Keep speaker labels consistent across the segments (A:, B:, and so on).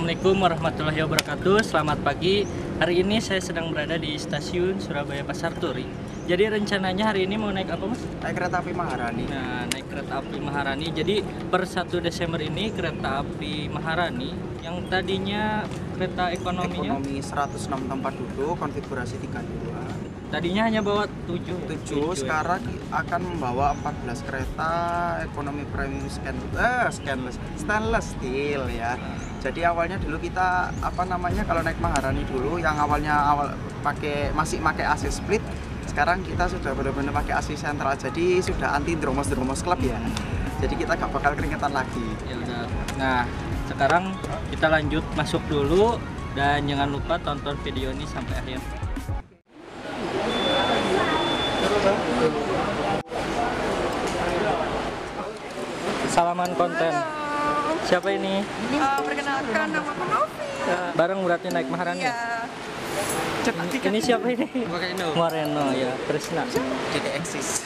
A: Assalamualaikum warahmatullahi wabarakatuh. Selamat pagi. Hari ini saya sedang berada di stasiun Surabaya Pasar Turi. Jadi rencananya hari ini mau naik apa, Mas?
B: Naik kereta api Maharani.
A: Nah, naik kereta api Maharani. Jadi per 1 Desember ini kereta api Maharani yang tadinya kereta ekonominya
B: Ekonomi 106 tempat duduk, konfigurasi 32.
A: tadinya hanya bawa 7
B: Sekarang akan membawa 14 kereta ekonomi premium stainless steel ya. Jadi awalnya dulu kita kalau naik Maharani dulu yang awal masih pakai AC split, sekarang kita sudah benar-benar pakai AC sentral. Jadi sudah anti dromos club ya. Jadi kita gak bakal keringetan lagi.
A: Ya udah. Nah, sekarang kita lanjut masuk dulu dan jangan lupa tonton video ini sampai akhir. Salaman konten. Siapa ini?
C: Perkenalkan, nama aku Novi.
A: Bareng berarti naik Maharani.
C: Iya.
A: Ini siapa ini?
B: Moreno.
A: Moreno ya, Krisna.
B: Jadi eksis.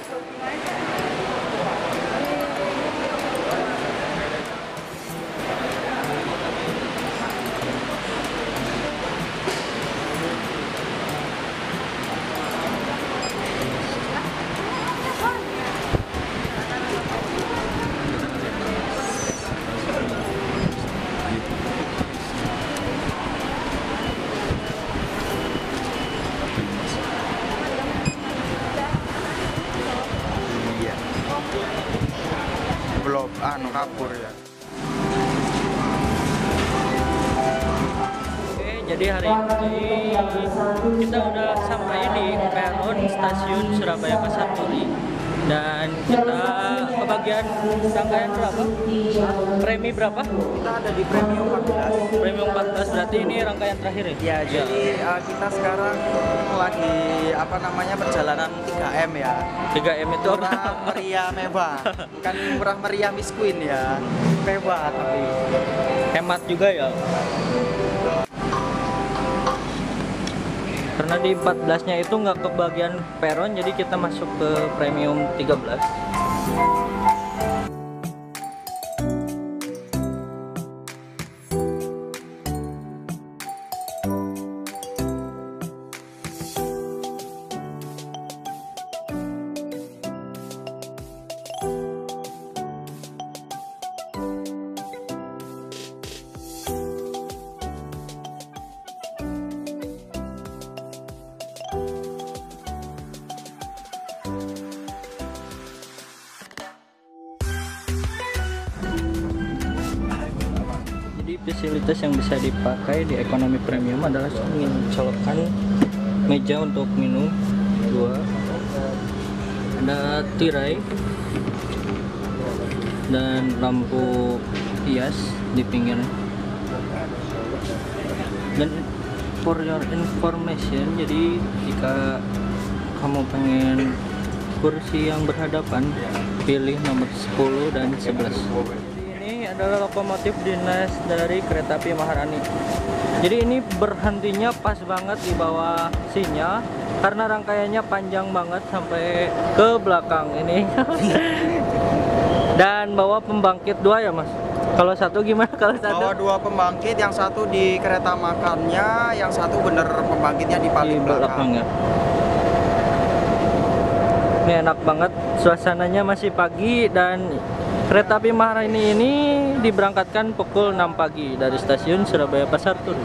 B: Belum kabur ya.
A: Oke, jadi hari ini kita udah sampai di peron stasiun Surabaya Pasar Turi dan kita kebagian rangkaian berapa? Premi berapa?
B: Kita ada di premium 14.
A: Premium 14 berarti ini rangkaian terakhir ya?
B: Ya, jadi kita sekarang lagi perjalanan 3M ya.
A: 3M itu apa?
B: Murah meriah mewah, bukan murah meriah Miss Queen ya, mewah tapi
A: Hemat juga ya. Karena di 14-nya itu nggak kebagian peron, jadi kita masuk ke premium 13. Fasilitas yang bisa dipakai di ekonomi premium adalah mencolokkan meja untuk minum 2, ada tirai dan lampu hias di pinggirnya. Dan for your information, jadi jika kamu pengen kursi yang berhadapan, pilih nomor 10 dan 11. Adalah lokomotif dinas dari kereta api Maharani. Jadi ini berhentinya pas banget di bawah sinyal karena rangkaiannya panjang banget sampai ke belakang ini. Dan bawa pembangkit 2 ya, Mas? Kalau satu gimana? Kalau satu
B: bawa 2 pembangkit, yang satu di kereta makannya, yang satu bener pembangkitnya di paling belakang.
A: Ini enak banget, suasananya masih pagi dan kereta api Maharani ini diberangkatkan pukul 6 pagi dari stasiun Surabaya Pasar Turi.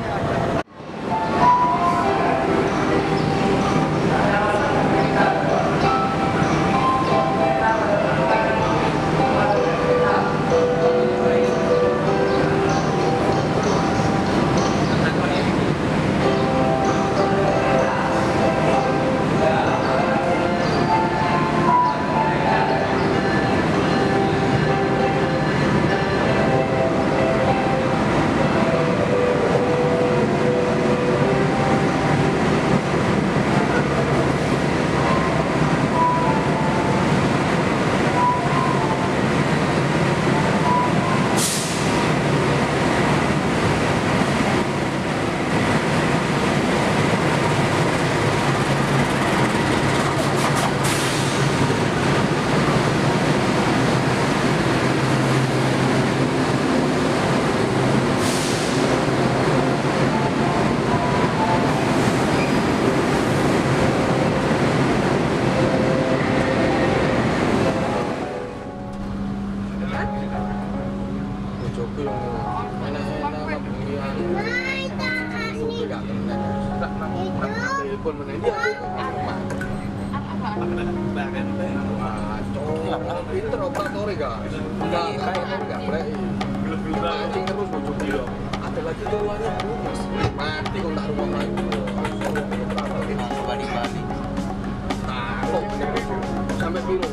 D: Sampai biru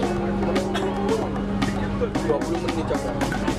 D: 20 menit coba.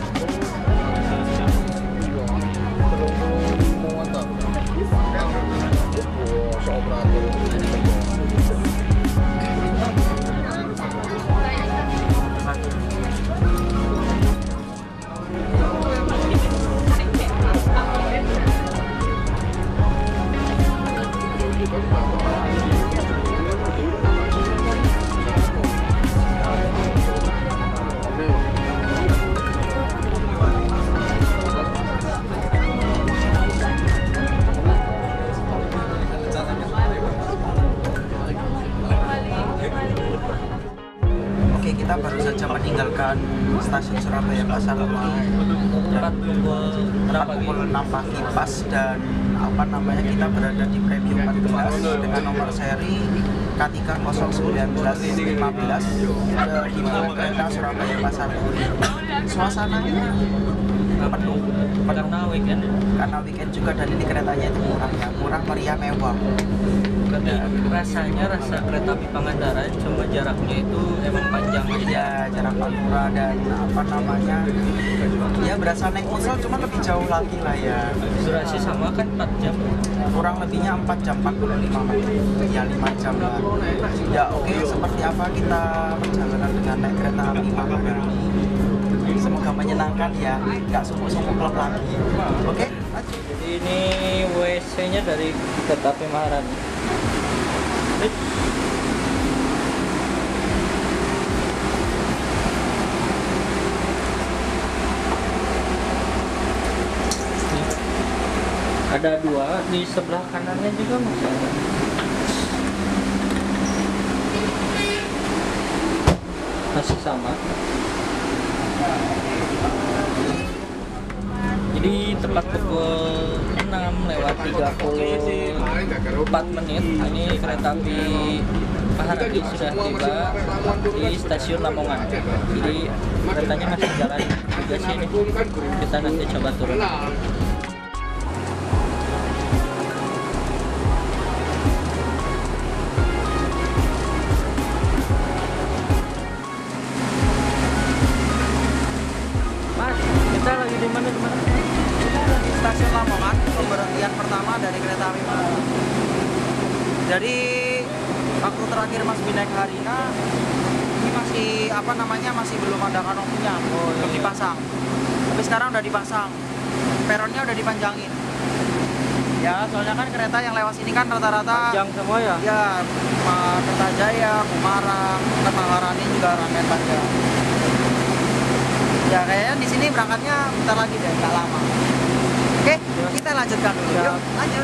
B: Kita baru saja meninggalkan stasiun Surabaya Pasar Lama
A: Tepat pukul
B: 6 pagi pas, dan apa namanya, kita berada di Premium 14 dengan nomor seri K30915 di kereta Surabaya Pasar Turi. Suasananya penuh karena weekend juga, dan ini keretanya itu murah meriah, mewah.
A: Rasanya rasa kereta api Pangandaran, cuma jaraknya itu emang panjang aja.
B: Ya, jarak Pantura dan apa namanya, ya berasa naik Musel, cuma lebih jauh lagi lah ya.
A: Durasi sama kan 4 jam.
B: Kurang lebihnya 4 jam 45 menit, ya 5 jam lah. Ya oke, seperti apa kita perjalanan dengan naik kereta api Pangandaran ini, semoga menyenangkan ya, nggak sumpuk-sumpuk klub lagi. Oke, lanjut.
A: Jadi ini WC-nya dari kereta api Maharani. Ada 2 di sebelah kanannya juga masih ada. Masih sama. Jadi tepat pukul 6:34 menit ini kereta api Maharani sudah tiba di stasiun Lamongan. Jadi keretanya masih jalan juga sini. Kita nanti coba turun. Mas, kita lagi di mana?
B: Stasiun Lamongan, pemberhentian pertama dari kereta api Maharani. Jadi waktu terakhir Mas Bin naik Harina, ini masih apa namanya, masih belum ada kanopinya, belum dipasang. Tapi sekarang udah dipasang, peronnya udah dipanjangin. Ya, soalnya kan kereta yang lewat sini kan rata-rata
A: Panjang semua ya?
B: ya, Kertajaya, Kumarang, Maharani juga rangkaian panjang. Ya kayaknya di sini berangkatnya bentar lagi deh, nggak lama. Oke, kita lanjutkan dulu. Yuk, lanjut.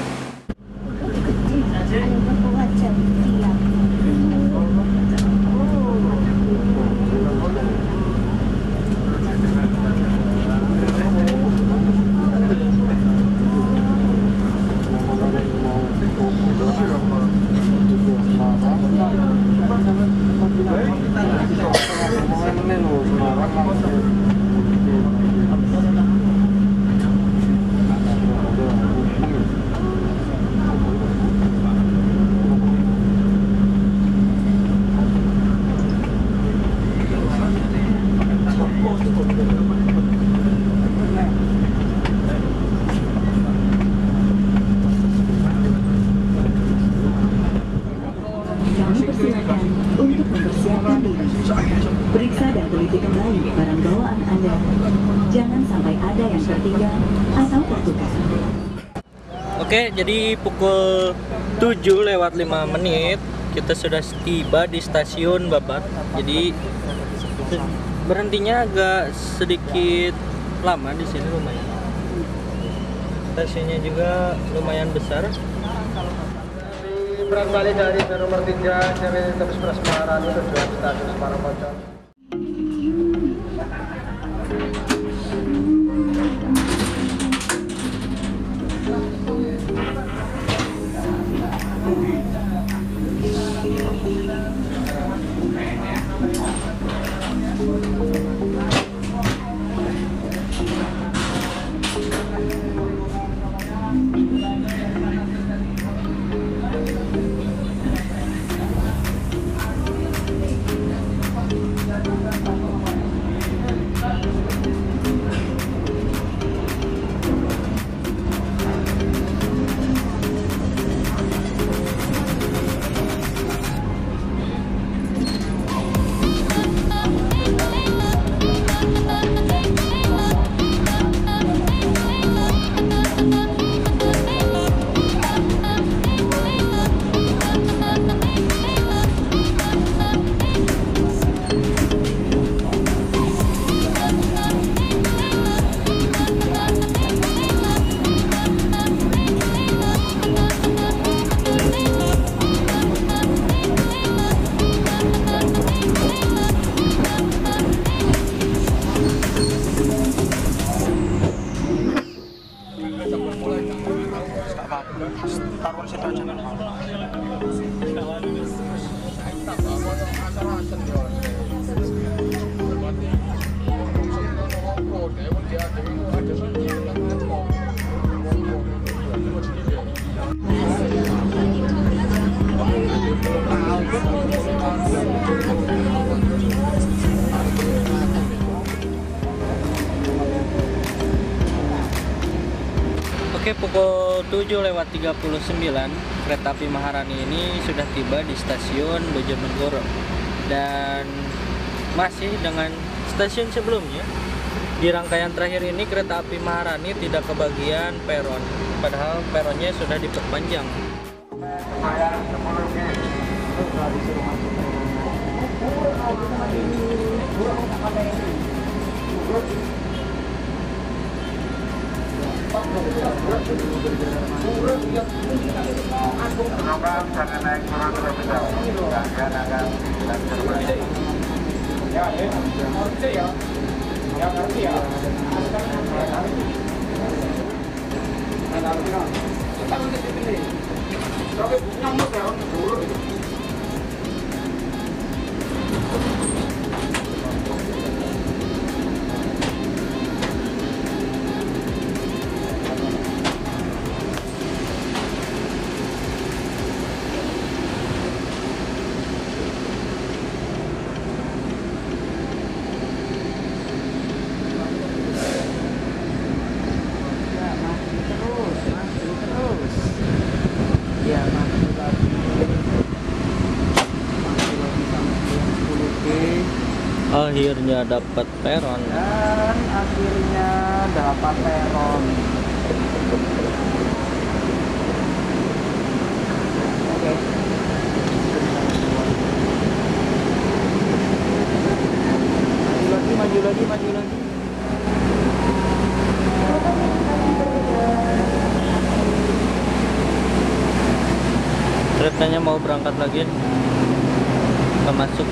E: Untuk mempersiapkan diri, periksa dan teliti kembali barang bawaan Anda. Jangan sampai ada yang tertinggal atau tertukar.
A: Oke, jadi pukul 7:05 kita sudah tiba di stasiun Babat. Jadi berhentinya agak sedikit lama di sini lumayan. Stasiunnya juga lumayan besar.
D: Berangkali dari nomor 3 Cewek Express Maharani tujuan stasiun Semarang Poncol.
B: taruhan situ aja.
A: Oke, pukul 7:39 kereta api Maharani ini sudah tiba di stasiun Bojonegoro, dan masih dengan stasiun sebelumnya. Di rangkaian terakhir ini kereta api Maharani tidak kebagian peron, padahal peronnya sudah diperpanjang.
D: Jangan naik turun terlebih dahulu. Jangan agak
A: Akhirnya dapat peron.
B: Dan akhirnya dapat peron. Oke. Maju lagi.
A: Keretanya mau berangkat lagi, kita masuk.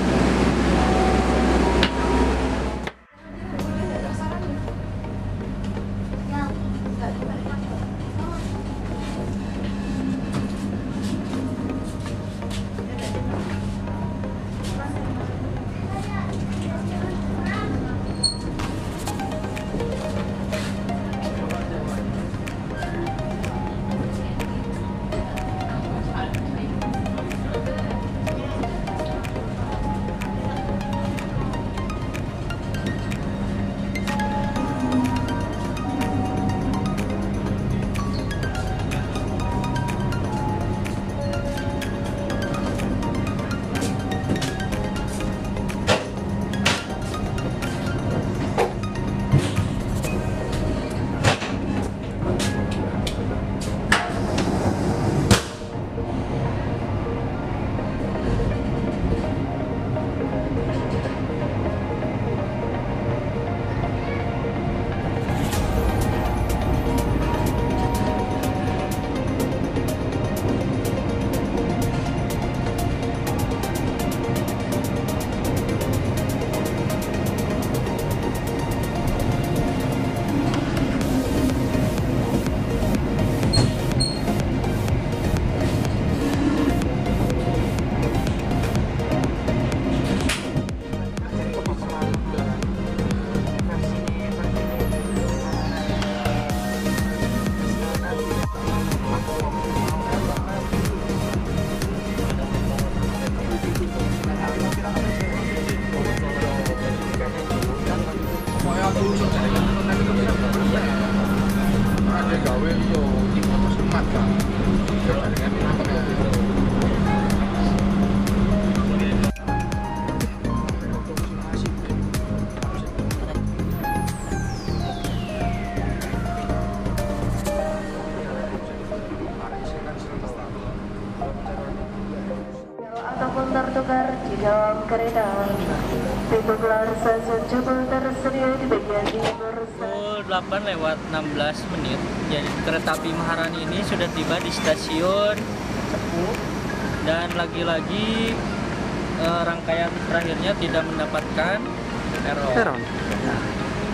F: Ataupun tertukar di dalam kereta. Pintu keluar stasiun Jubel tersedia di bagian timur.
A: Pukul 8:16. Jadi kereta api Maharani ini sudah tiba di stasiun Cepu, dan lagi-lagi rangkaian terakhirnya tidak mendapatkan peron.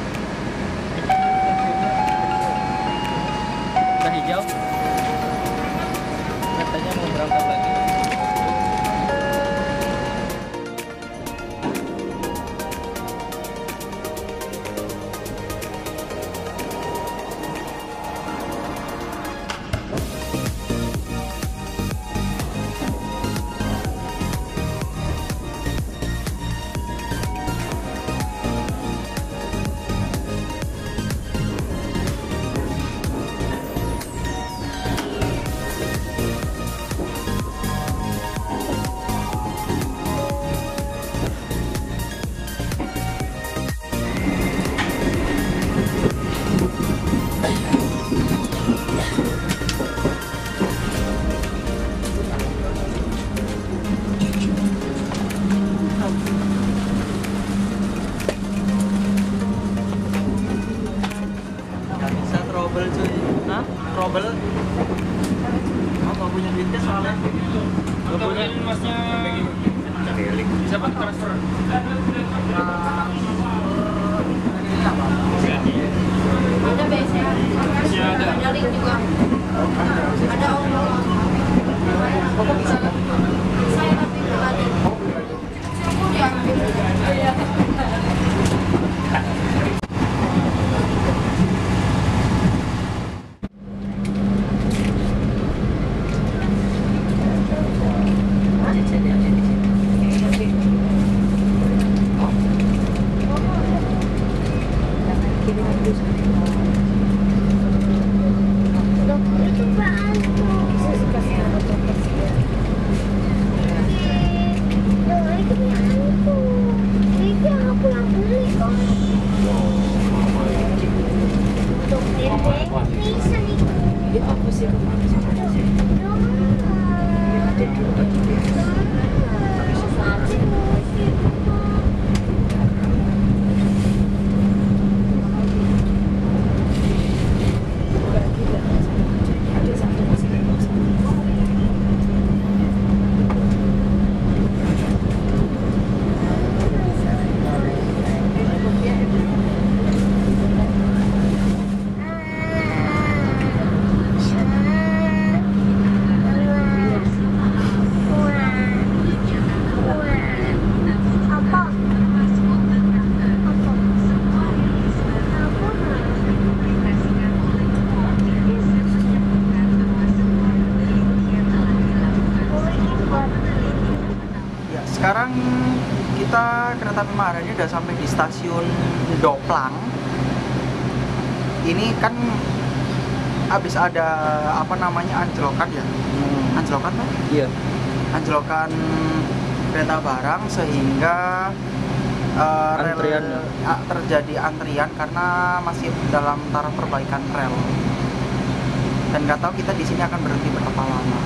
A: Udah hijau. punya duitnya soalnya. Kalau punya masnya bisa pakai transfer.
C: Ada BSnya. Ada link juga. Ada om. Saya tapi pribadi. Ya.
B: Sekarang kita kereta api Maharani udah sampai di stasiun Doplang. Ini kan habis ada apa namanya anjlokan ya? Anjlokan tuh?
A: Iya.
B: Anjlokan kereta barang sehingga
A: Antrian ya?
B: terjadi antrian karena masih dalam taraf perbaikan rel. Dan nggak tahu kita di sini akan berhenti berapa lama.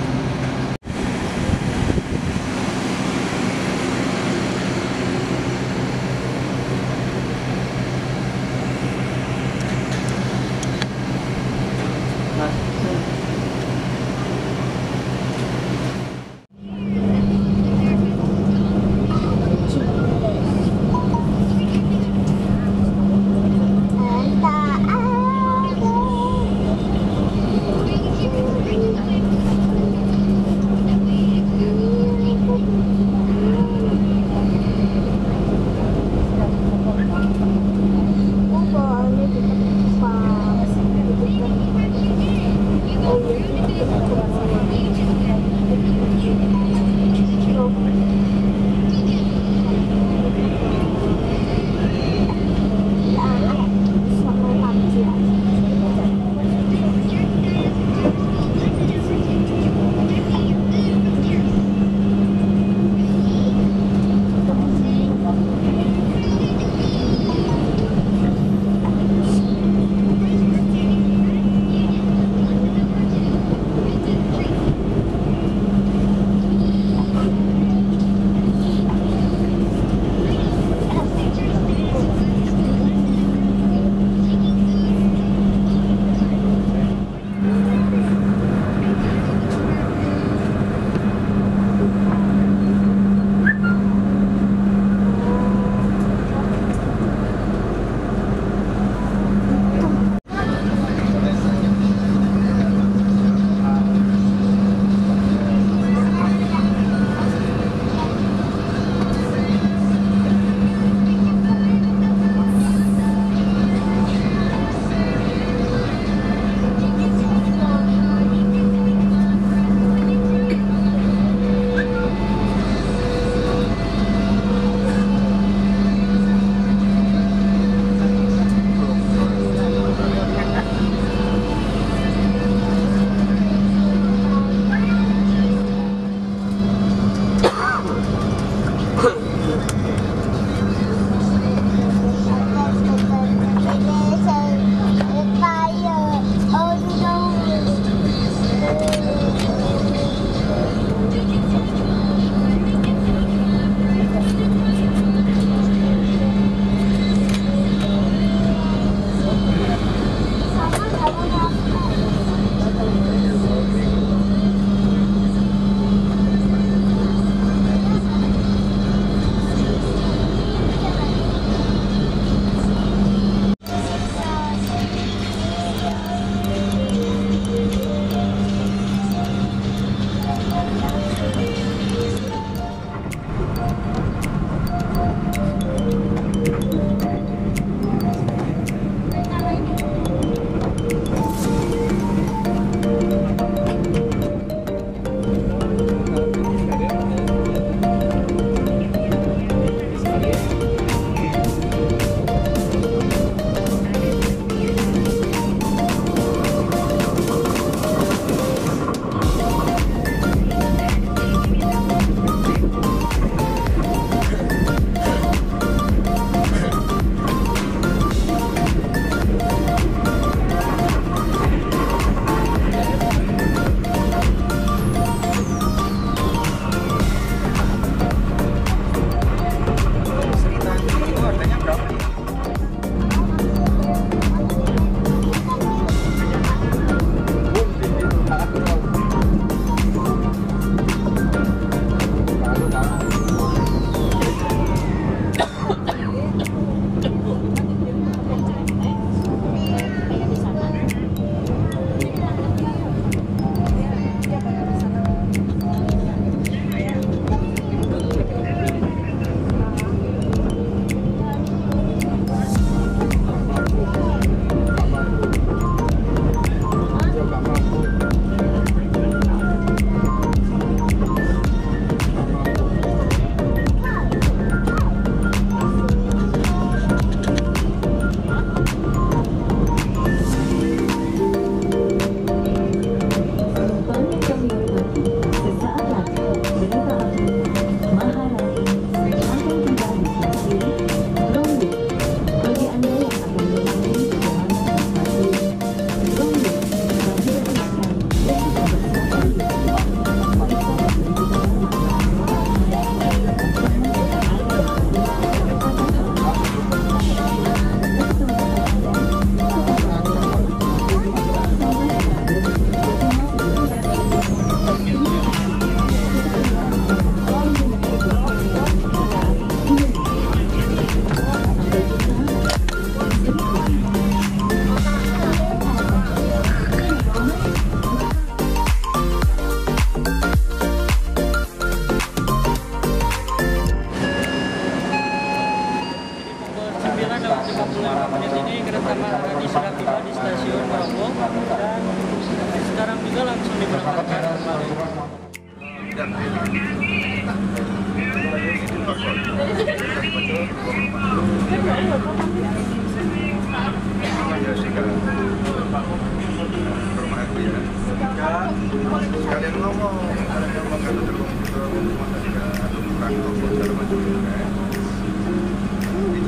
G: Kalian ngomong kata terus rumah saja atau kurang ngomong segala macam kan. Itu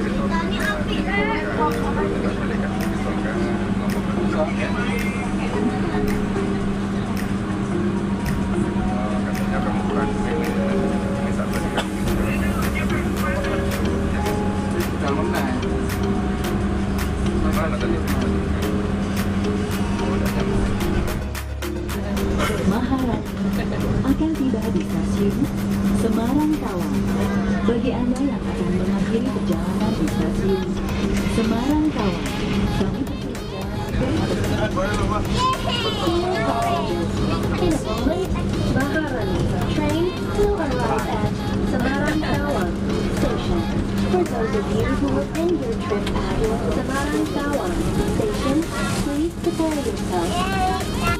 G: katanya kamu kurang ini misalnya mana tadi
E: Maharani akan tiba di stasiun Semarang Tawang. Bagi Anda yang akan mengakhiri perjalanan di stasiun Semarang Tawang, kami
F: Maharani train will arrive at Semarang Tawang Station. For those of you who will end your trip at Semarang Tawang Station, please prepare yourself.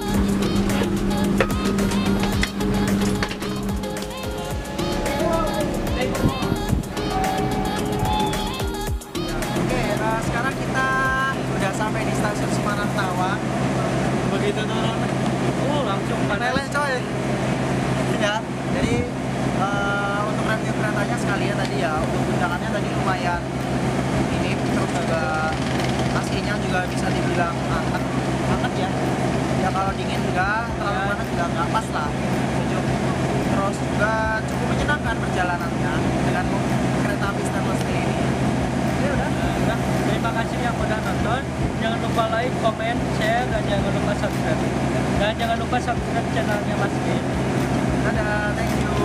B: Sekarang kita udah sampai di stasiun Semarang Tawang. Begitu turun,
A: Langsung
B: leleh coy. Ya, jadi untuk review keretanya sekalian tadi ya, untuk tunjangannya tadi lumayan ini, terus juga AC-nya juga bisa dibilang hangat ya. Ya kalau dingin juga, terlalu panas juga nggak pas lah. Sejuk. Terus juga cukup menyenangkan perjalanannya dengan kereta api stainless steel ini.
A: Nah, terima kasih yang udah nonton. Jangan lupa like, komen, share, dan jangan lupa subscribe. Dan jangan lupa subscribe channelnya Mas Bin.
B: Dadah, thank you.